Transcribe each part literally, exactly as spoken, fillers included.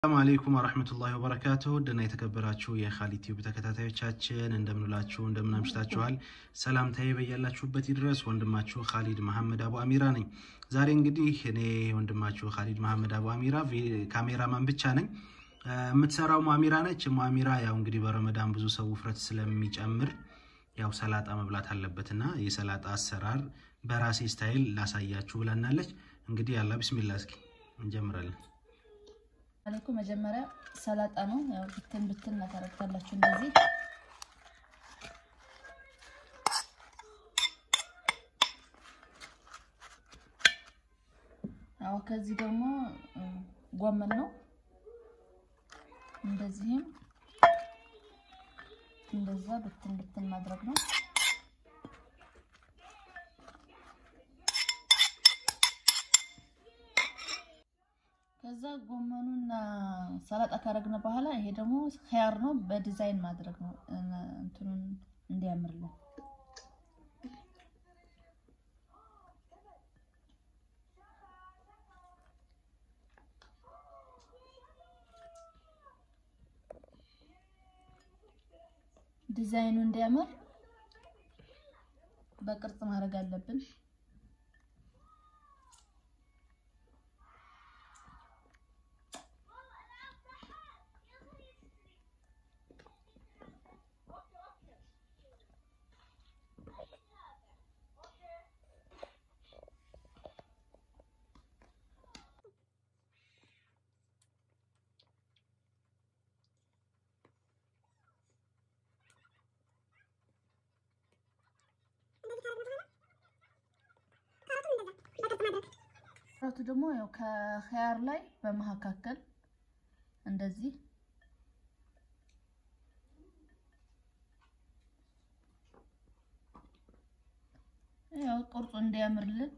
السلام عليكم ورحمة الله وبركاته. دنا يتكبراتشو يا خالي تيوب تكتاتايوچاچن እንደምንላችሁ እንደምናምሽታችኋል ሰላምታዬ በያላችሁበት ይድረስ ወንድማችሁ ኻሊድ መሐመድ አቡ አሚራ ነኝ ዛሬ እንግዲህ እኔ ወንድማችሁ ኻሊድ መሐመድ አቡ አሚራ ካሜራማን ብቻ ነኝ የምትሰራው ማሚራ ነች ማሚራ ያው እንግዲህ በረመዳን ብዙ ሰው ፍረት ስለሚጨምር ያው ሰላጣ መብላት አለበትና የሰላጣ አሰራር በራሴ ስታይል ላሳያችሁ ብለናለች እንግዲህ ያላ ቢስሚላህ እስኪ እንጀምራለን عليكم مجمرة سلطة نو يعني بتن بتن نترك تلا شو نزي أو كذي دوما قوام نو نزيهم نزا بتن بتن ما درجنا ከዛ ጎመኑና ሰላጣ ካረግነ በኋላ ይሄ ደግሞ ኸያር ነው በዲዛይን ማድረግ ነው እንትኑን እንዲያምርልን ዲዛይኑ እንዲያምር በቅርጽ ማድረግ አለብን ራቱ ደግሞ ያው ከኸያር ላይ በመሐካከል እንደዚህ ያው ቁርጡ እንዲያምርልን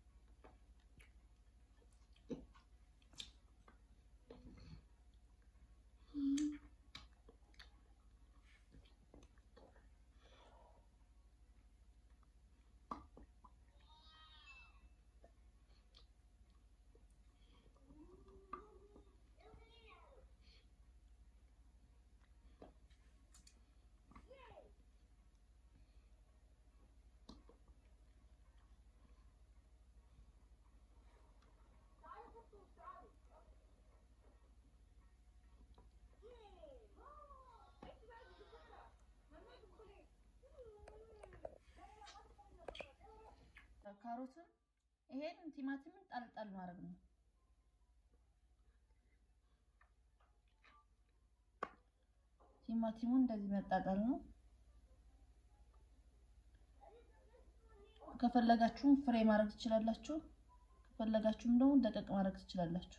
ካሮትን ይሄን ቲማቲምን ጣልጣል ማድረግ ነው ቲማቲሙን እንደዚህ መጣጣል ነው ከፈለጋችሁ ፍሬ ማድረግ ትችላላችሁ ከፈለጋችሁም ደግሞ ደቀቅ ማድረግ ትችላላችሁ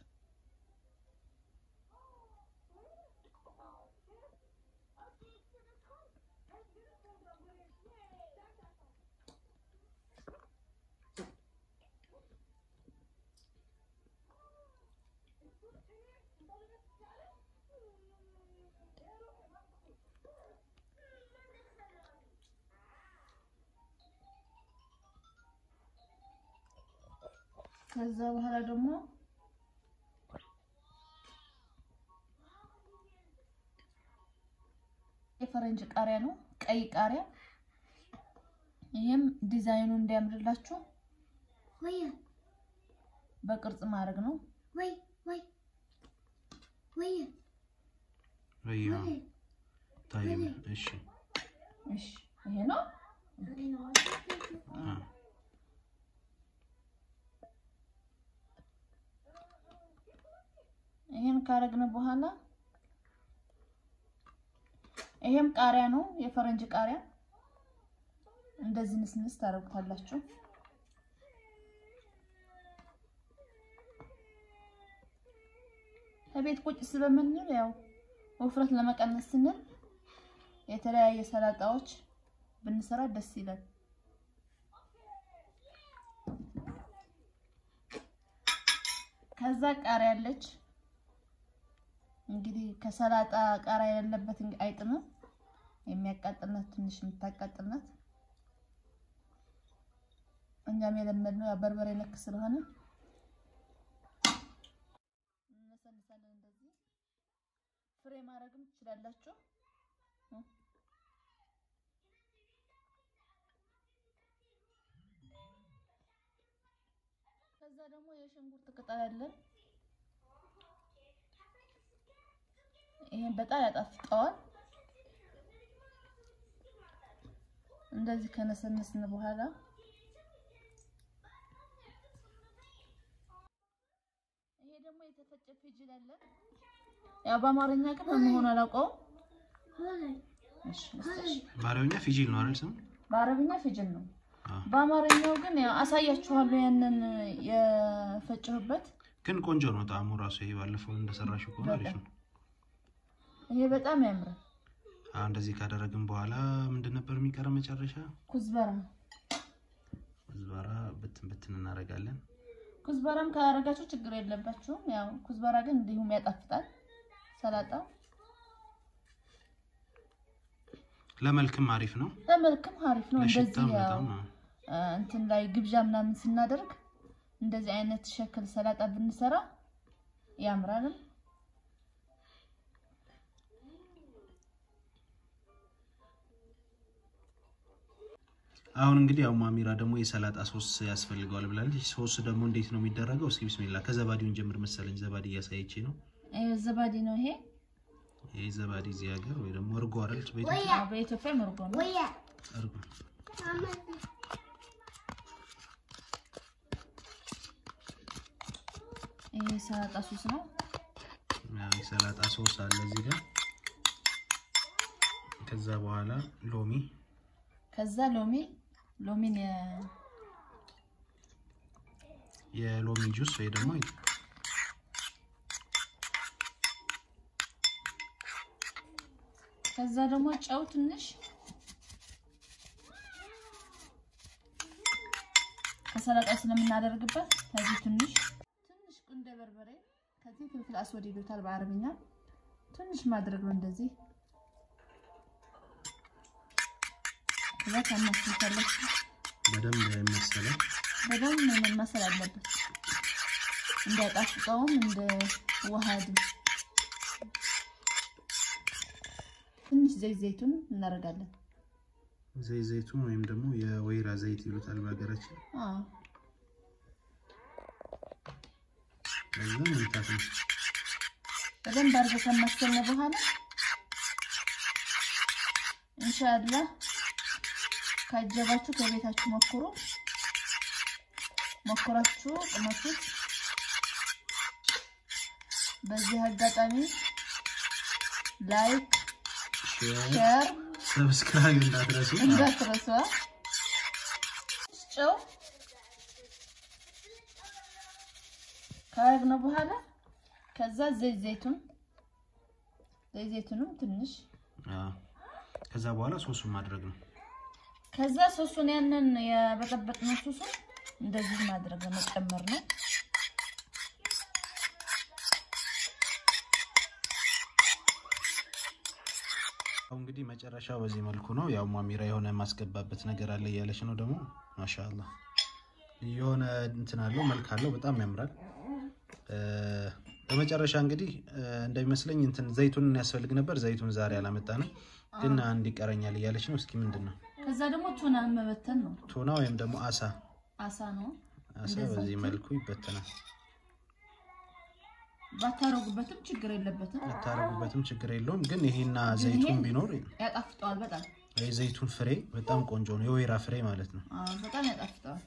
ከዛ በኋላ ደግሞ የፈረንጅ ቃሪያ ነው ቀይ ቃሪያ ይሄም ዲዛይኑ እንዲያምርላችሁ ወይ በቅርጽ ማድረግ ነው ወይ ወይ ወይ ወይ ታይም እሺ እሺ ይሄ ነው አ ይሄን ካረግነ በኋላ ይሄም ቃሪያ ነው የፈረንጅ ቃሪያ እንደዚህ ንስንስ ታረጉታላችሁ ከቤት ቁጭ ስለምንል ያው ወፍረት ለመቀነስ ስንል የተለያየ ሰላጣዎች ብንሰራ ደስ ይላል ከዛ ቃሪያ አለች እንግዲህ ከሰላጣ ቃሪያ ያለበት አይጥምም የሚያቃጥልነት ትንሽ የምታቃጥልነት እኛም የለመድነው በርበሬ ነክ ስለሆነ እንሰንሳለን እንደዚህ ማረግም ትችላላችሁ ከዛ ደግሞ የሽንኩርት ቅጠል አለ ይሄን በጣም ያጣፍጠዋል እንደዚህ ከነሰነስን በኋላ ይሄ ደግሞ የተፈጨ ፍጅል አለ ያው በአማርኛ ግን ምን ሆነ አላውቀው እሺ በአረብኛ ፍጅል ነው አይደል ስሙ በአረብኛ ፍጅል ነው በአማርኛው ግን ያው አሳያችኋለሁ ያንን የፈጨሁበት ግን ቆንጆ ነው ጣዕሙ ራሱ ይሄ ባለፈው እንደሰራሽው ቆንጆ አሪፍ ነው ይሄ በጣም ያምራል እንደዚህ ካደረግን በኋላ ምንድን ነበር የሚቀር መጨረሻ ኩዝበራ ኩዝበራ በትን በትን እናረጋለን ኩዝበራም ካረጋችሁ ችግር የለባችሁም ያው ኩዝበራ ግን እንዲሁም ያጣፍጣል ሰላጣ ለመልክም አሪፍ ነው ለመልክም አሪፍ ነው እንደዚህ ያው እንትን ላይ ግብዣ ምናምን ስናደርግ እንደዚህ አይነት ሸክል ሰላጣ ብንሰራ ያምራል አሁን እንግዲህ ያው ማሚራ ደግሞ የሰላጣ ሶስ ያስፈልጋል ብላለች ሶስ ደግሞ እንዴት ነው የሚደረገው እስኪ ቢስሚላህ ከዘባዲውን ጀምር መሰለኝ ዘባዲ ያሳይቼ ነው አይ ዘባዲ ነው ይሄ ይሄ ዘባዲ እዚህ ሀገር ወይ ደግሞ እርጎ አይደል በኢትዮጵያ በኢትዮጵያ እርጎ ነው እርጎ ይሄ ሰላጣ ሶስ ነው ያው ሰላጣ ሶስ አለ እዚህ ጋር ከዛ በኋላ ሎሚ ከዛ ሎሚ ሎሚን የሎሚ ጁስ ወይ ደግሞ ከዛ ደግሞ ጨው ትንሽ ከሰላጣ ስለምናደርግበት ከዚህ ትንሽ ትንሽ ቁንደ በርበሬ ከዚህ ፍልፍል አስወድ ይሉታል በአረብኛ ትንሽ ማድረግ ነው እንደዚህ ለካ መስከለች በደንብ የሚያሰለ በደንብ መመሰል አለበት እንዲያጣፍጠውም እንደ ዋሃድ ትንሽ ዘይት ዘይቱን እናደርጋለን ዘይት ዘይቱን ወይም ደግሞ የወይራ ዘይት ይሉታል በአገራችን አዎ ለምን እንታፈን በደንብ አድርገን ማስተነ በኋላ ኢንሻአላህ ካጀባችሁ ከቤታችሁ ሞክሩ ሞክራችሁ ቅመሱት በዚህ አጋጣሚ ላይክ ሼር ሰብስክራይብ እንዳትረሱ እንዳትረሱ ጨው ካረግነ በኋላ ከዛ ዘይት ዘይቱን ዘይት ዘይቱንም ትንሽ አዎ ከዛ በኋላ ሶሱን ማድረግ ነው ከዛ ሶሱን ያንን ያበጠበጥነው ሶሱን እንደዚህ ማድረግ መጨመር ነው አሁን እንግዲህ መጨረሻው በዚህ መልኩ ነው ያው ማሚራ የሆነ ማስገባበት ነገር አለ ያለሽ ነው ደግሞ ማሻአላህ የሆነ እንትን አለው መልክ አለው በጣም ያምራል በመጨረሻ እንግዲህ እንደሚመስለኝ እንትን ዘይቱን ያስፈልግ ነበር ዘይቱን ዛሬ አላመጣንም ግን አንድ ይቀረኛል ያለሽ ነው እስኪ ምንድነው ከዛ ደግሞ ቱና መበተን ነው ቱና ወይም ደግሞ አሳ አሳ ነው አሳ በዚህ መልኩ ይበተናል ባታረጉበትም ችግር የለበትም ባታረጉበትም ችግር የለውም ግን ይሄና ዘይቱን ቢኖር ያጣፍጣል በጣም ይሄ ዘይቱን ፍሬ በጣም ቆንጆ ነው የወይራ ፍሬ ማለት ነው አዎ በጣም ያጣፍጣል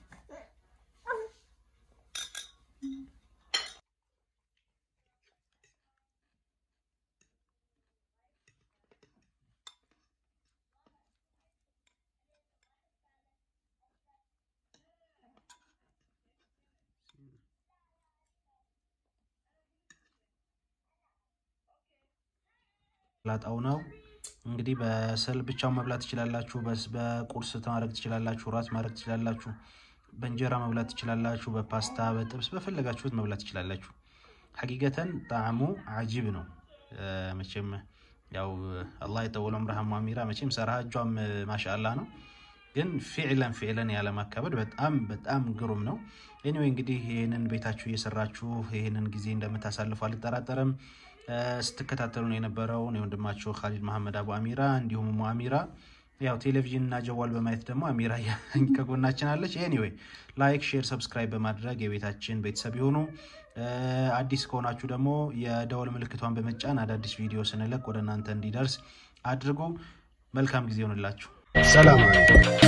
ላጣው ነው እንግዲህ በሰል ብቻው መብላት ትችላላችሁ በቁርስ ማድረግ ትችላላችሁ ራት ማድረግ ትችላላችሁ በእንጀራ መብላት ትችላላችሁ በፓስታ በጥብስ በፈለጋችሁት መብላት ትችላላችሁ ሐቂቀተን ጣዕሙ አጂብ ነው መቼም ያው አላህ ይጠውል ዑምረሃ ማሚራ መቼም ሰራሃጇም ማሻአላህ ነው ግን ፍዕለን ፍዕለን ያለ ማከበድ በጣም በጣም ግሩም ነው ኤኒዌይ እንግዲህ ይሄንን ቤታችሁ እየሰራችሁ ይሄንን ጊዜ እንደምታሳልፉ አልጠራጠርም ስትከታተሉ ነው የነበረው ነው ወንድማችሁ ኻሊድ መሐመድ አቡ አሚራ እንዲሁም ሙ አሚራ ያው ቴሌቪዥን እና ጀዋል በማየት ደግሞ አሚራ ከጎናችን አለች ኤኒዌይ ላይክ ሼር ሰብስክራይብ በማድረግ የቤታችን ቤተሰብ ይሁኑ አዲስ ከሆናችሁ ደግሞ የደወል ምልክቷን በመጫን አዳዲስ ቪዲዮ ስንለቅ ወደ እናንተ እንዲደርስ አድርጉ መልካም ጊዜ ይሁንላችሁ ሰላም አለይኩም